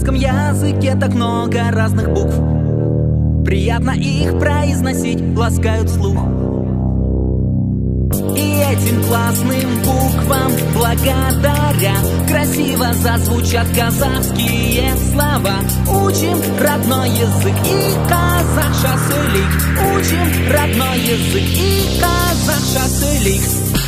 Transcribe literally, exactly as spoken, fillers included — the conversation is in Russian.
казахском языке так много разных букв. Приятно их произносить, ласкают слух. И этим классным буквам благодаря красиво зазвучат казахские слова. Учим родной язык и казахша сөйлейік. Учим родной язык и казахша сөйлейік.